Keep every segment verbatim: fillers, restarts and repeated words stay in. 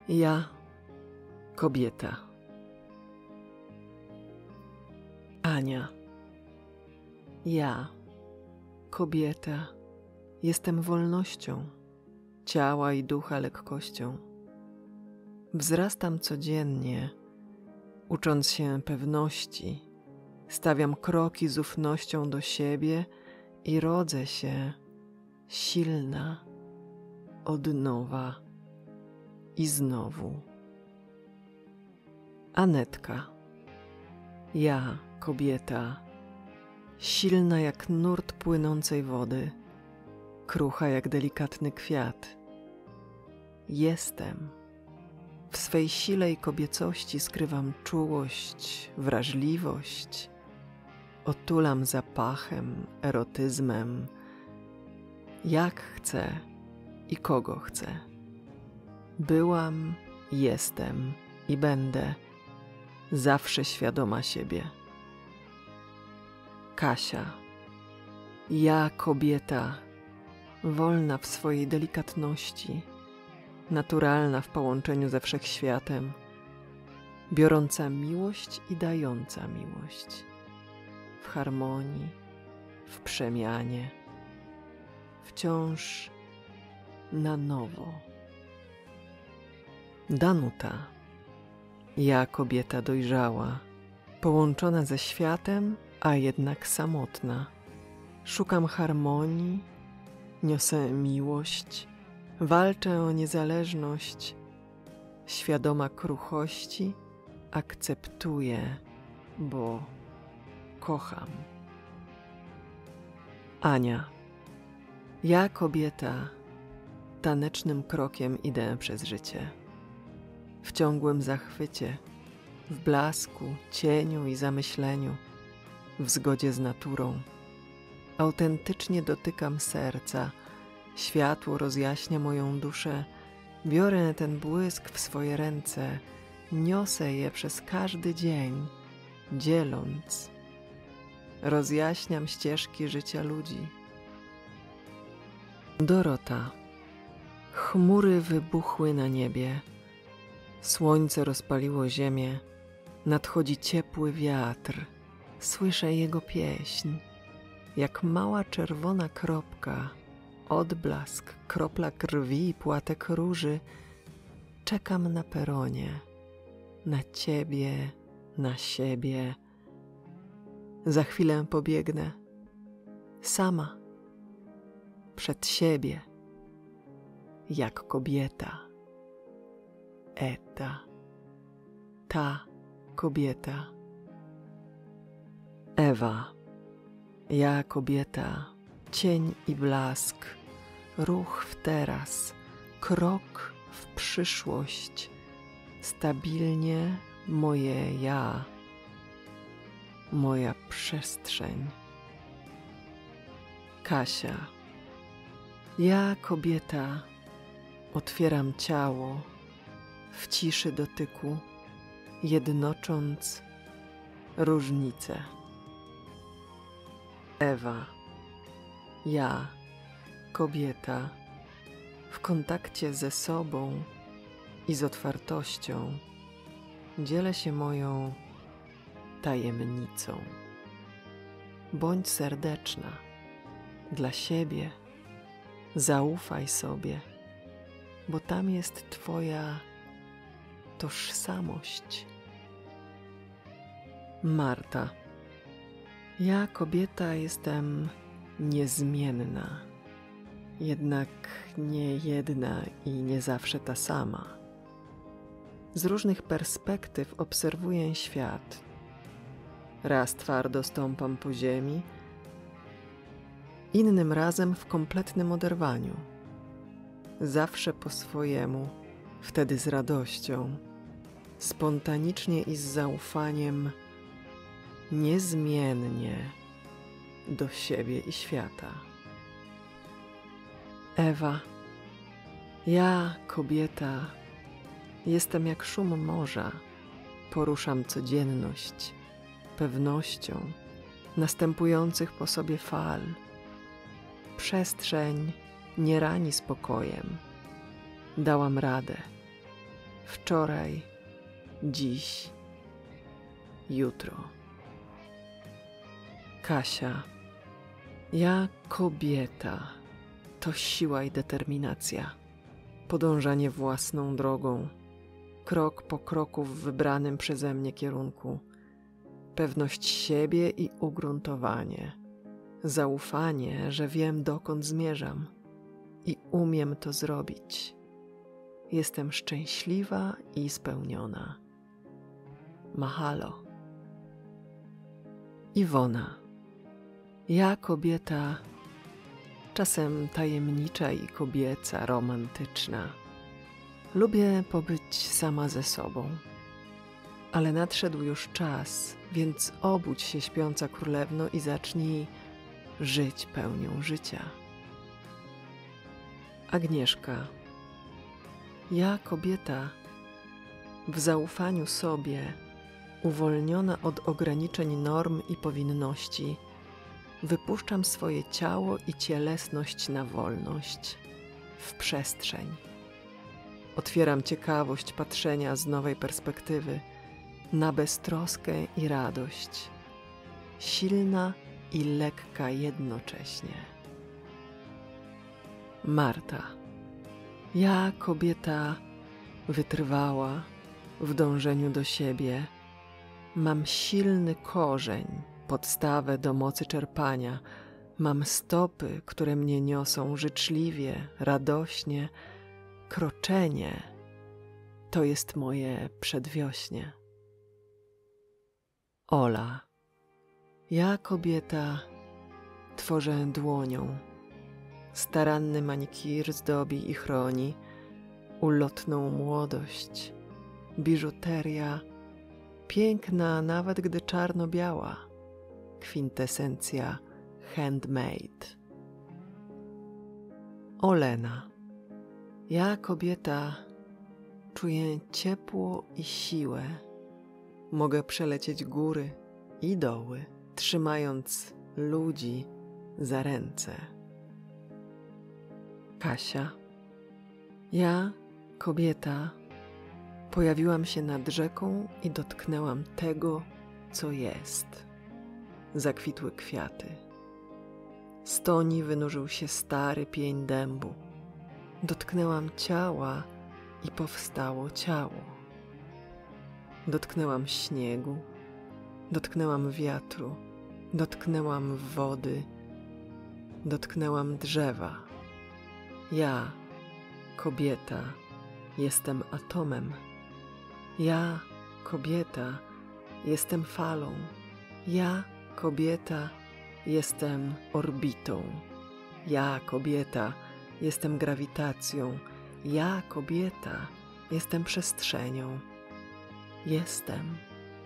Ja, kobieta. Ania. Ja, kobieta, jestem wolnością, ciała i ducha lekkością. Wzrastam codziennie, ucząc się pewności, stawiam kroki z ufnością do siebie i rodzę się silna od nowa i znowu. Anetka. Ja, kobieta, silna jak nurt płynącej wody, krucha jak delikatny kwiat. Jestem. W swej sile i kobiecości skrywam czułość, wrażliwość. Otulam zapachem, erotyzmem, jak chcę i kogo chcę. Byłam, jestem i będę zawsze świadoma siebie. Kasia. Ja, kobieta, wolna w swojej delikatności, naturalna w połączeniu ze wszechświatem, biorąca miłość i dająca miłość, w harmonii, w przemianie, wciąż na nowo. Danuta. Ja, kobieta dojrzała, połączona ze światem, a jednak samotna. Szukam harmonii, niosę miłość, walczę o niezależność, świadoma kruchości, akceptuję, bo kocham. Ania. Ja, kobieta, tanecznym krokiem idę przez życie. W ciągłym zachwycie, w blasku, cieniu i zamyśleniu, w zgodzie z naturą. Autentycznie dotykam serca, światło rozjaśnia moją duszę, biorę ten błysk w swoje ręce, niosę je przez każdy dzień, dzieląc. Rozjaśniam ścieżki życia ludzi. Dorota. Chmury wybuchły na niebie, słońce rozpaliło ziemię, nadchodzi ciepły wiatr, słyszę jego pieśń, jak mała czerwona kropka, odblask, kropla krwi i płatek róży. Czekam na peronie, na ciebie, na siebie. Za chwilę pobiegnę, sama, przed siebie, jak kobieta. Eta, ta kobieta. Ewa. Ja, kobieta, cień i blask, ruch w teraz, krok w przyszłość, stabilnie moje ja, moja przestrzeń. Kasia. Ja, kobieta, otwieram ciało, w ciszy dotyku, jednocząc różnice. Ewa. Ja, kobieta, w kontakcie ze sobą i z otwartością dzielę się moją tajemnicą. Bądź serdeczna dla siebie, zaufaj sobie, bo tam jest twoja tożsamość. Marta. Ja, kobieta, jestem niezmienna, jednak nie jedna i nie zawsze ta sama. Z różnych perspektyw obserwuję świat. Raz twardo stąpam po ziemi, innym razem w kompletnym oderwaniu. Zawsze po swojemu, wtedy z radością, spontanicznie i z zaufaniem, niezmiennie do siebie i świata. Ewa. Ja, kobieta, jestem jak szum morza, poruszam codzienność, pewnością następujących po sobie fal. Przestrzeń nie rani spokojem. Dałam radę. wczoraj, dziś, jutro. Kasia. Ja kobieta. To siła i determinacja. Podążanie własną drogą. Krok po kroku w wybranym przeze mnie kierunku. Pewność siebie i ugruntowanie. Zaufanie, że wiem, dokąd zmierzam i umiem to zrobić. Jestem szczęśliwa i spełniona. Mahalo. Iwona. Ja kobieta, czasem tajemnicza i kobieca, romantyczna. Lubię pobyć sama ze sobą. Ale nadszedł już czas, więc obudź się, śpiąca królewno, i zacznij żyć pełnią życia. Agnieszka. Ja kobieta, w zaufaniu sobie, uwolniona od ograniczeń norm i powinności, wypuszczam swoje ciało i cielesność na wolność, w przestrzeń. Otwieram ciekawość patrzenia z nowej perspektywy, na beztroskę i radość, silna i lekka jednocześnie. Marta. Ja kobieta wytrwała w dążeniu do siebie, mam silny korzeń, podstawę do mocy czerpania, mam stopy, które mnie niosą życzliwie, radośnie, kroczenie to jest moje przedwiośnie. Ola. Ja kobieta tworzę dłonią, staranny manikir zdobi i chroni ulotną młodość, biżuteria piękna nawet gdy czarno-biała, kwintesencja handmade. Olena. Ja kobieta czuję ciepło i siłę, mogę przelecieć góry i doły, trzymając ludzi za ręce. Kasia. Ja, kobieta, pojawiłam się nad rzeką i dotknęłam tego, co jest. Zakwitły kwiaty. Z toni wynurzył się stary pień dębu. Dotknęłam ciała i powstało ciało. Dotknęłam śniegu, dotknęłam wiatru, dotknęłam wody, dotknęłam drzewa. Ja, kobieta, jestem atomem. Ja, kobieta, jestem falą. Ja, kobieta, jestem orbitą. Ja, kobieta, jestem grawitacją. Ja, kobieta, jestem przestrzenią. Jestem.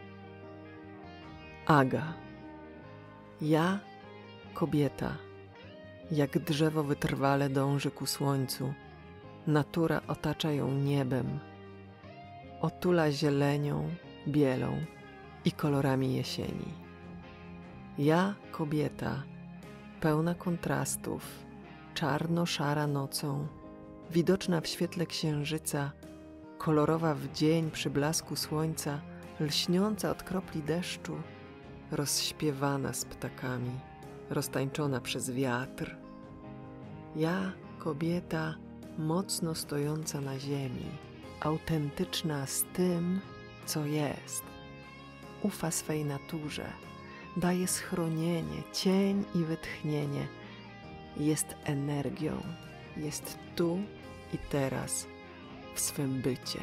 Aga. Ja, kobieta, jak drzewo wytrwale dąży ku słońcu, natura otacza ją niebem, otula zielenią, bielą i kolorami jesieni. Ja, kobieta, pełna kontrastów, czarno-szara nocą, widoczna w świetle księżyca, kolorowa w dzień przy blasku słońca, lśniąca od kropli deszczu, rozśpiewana z ptakami, roztańczona przez wiatr. Ja, kobieta, mocno stojąca na ziemi, autentyczna z tym, co jest. Ufa swej naturze, daje schronienie, cień i wytchnienie. Jest energią, jest tu i teraz w swym bycie.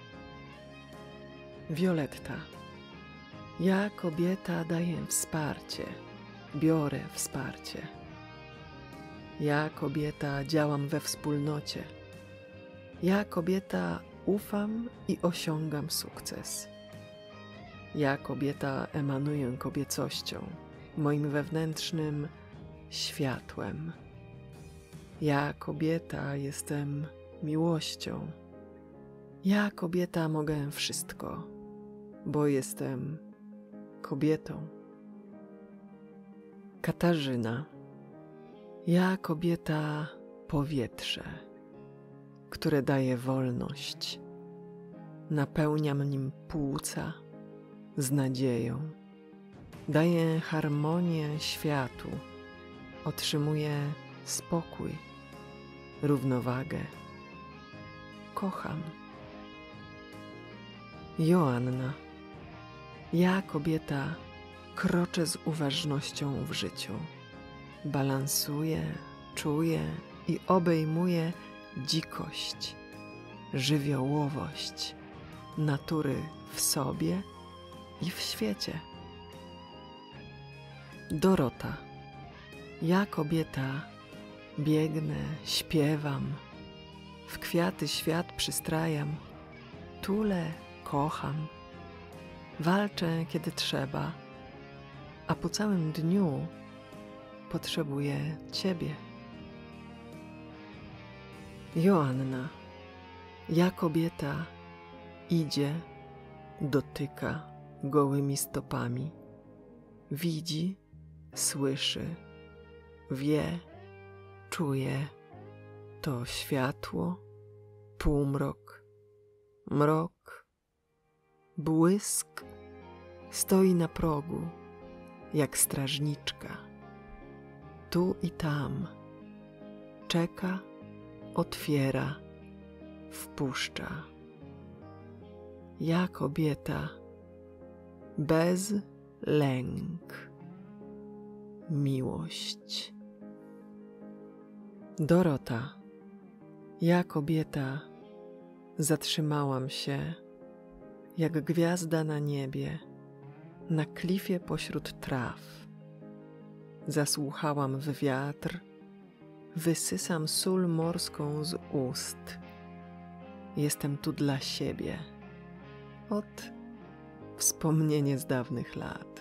Violetta. Ja, kobieta, daję wsparcie, biorę wsparcie. Ja, kobieta, działam we wspólnocie. Ja, kobieta, ufam i osiągam sukces. Ja, kobieta, emanuję kobiecością, moim wewnętrznym światłem. Ja, kobieta, jestem miłością. Ja, kobieta, mogę wszystko, bo jestem kobietą. Katarzyna. Ja, kobieta, powietrze, które daje wolność. napełniam nim płuca z nadzieją. Daję harmonię światu, otrzymuję spokój, równowagę. Kocham. Joanna. Ja, kobieta, kroczę z uważnością w życiu. Balansuję, czuję i obejmuję dzikość, żywiołowość natury w sobie i w świecie. Dorota. Ja, kobieta, biegnę, śpiewam, w kwiaty świat przystrajam, tulę, kocham, walczę, kiedy trzeba, a po całym dniu potrzebuję Ciebie. Joanna. Ja, kobieta, idzie, dotyka gołymi stopami, widzi, słyszy, wie, czuje to światło, półmrok, mrok, błysk, stoi na progu, jak strażniczka, tu i tam, czeka, otwiera, wpuszcza. Ja, kobieta, bez lęk, miłość. Dorota. Ja, kobieta, zatrzymałam się, jak gwiazda na niebie, na klifie pośród traw. Zasłuchałam w wiatr, wysysam sól morską z ust. Jestem tu dla siebie. Ot, wspomnienie z dawnych lat.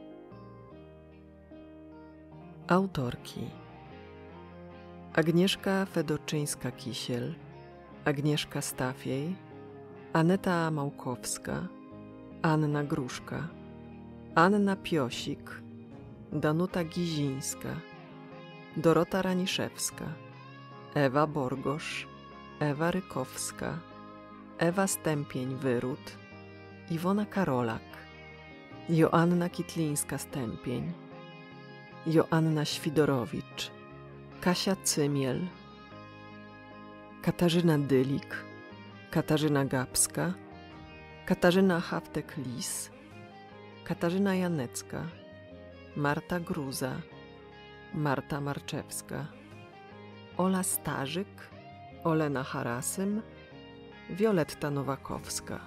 Autorki: Agnieszka Fedoczyńska-Kisiel, Agnieszka Stafiej, Aneta Małkowska, Anna Gruszka, Anna Piosik, Danuta Gizińska, Dorota Raniszewska, Ewa Borgosz, Ewa Rykowska, Ewa Stępień-Wyród, Iwona Karolak, Joanna Kitlińska-Stępień, Joanna Świdorowicz, Kasia Cymiel, Katarzyna Dylik, Katarzyna Gapska, Katarzyna Haftek-Lis, Katarzyna Janecka, Marta Gruza, Marta Marczewska, Ola Starzyk, Olena Harasym, Wioletta Nowakowska.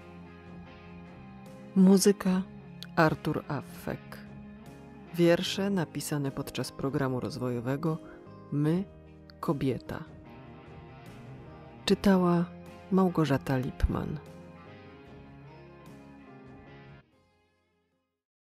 Muzyka Artur Affek. Wiersze napisane podczas programu rozwojowego My, kobieta. Czytała Małgorzata Lipman.